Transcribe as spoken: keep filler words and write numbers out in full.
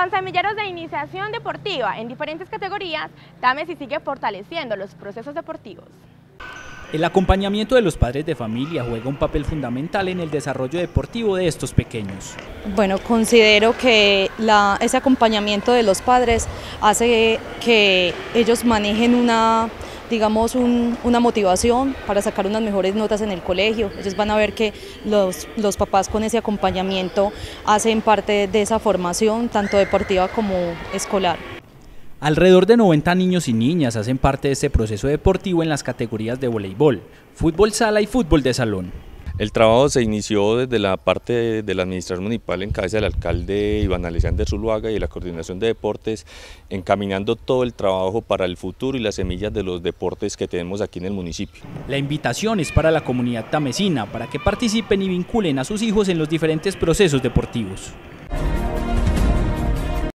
Con semilleros de iniciación deportiva en diferentes categorías, Támesis sigue fortaleciendo los procesos deportivos. El acompañamiento de los padres de familia juega un papel fundamental en el desarrollo deportivo de estos pequeños. Bueno, considero que la, ese acompañamiento de los padres hace que ellos manejen una, digamos, un, una motivación para sacar unas mejores notas en el colegio. Ellos van a ver que los, los papás con ese acompañamiento hacen parte de esa formación, tanto deportiva como escolar. Alrededor de noventa niños y niñas hacen parte de este proceso deportivo en las categorías de voleibol, fútbol sala y fútbol de salón. El trabajo se inició desde la parte de la administración municipal en cabeza del alcalde Iván Alexander Zuluaga y la coordinación de deportes, encaminando todo el trabajo para el futuro y las semillas de los deportes que tenemos aquí en el municipio. La invitación es para la comunidad tamesina para que participen y vinculen a sus hijos en los diferentes procesos deportivos.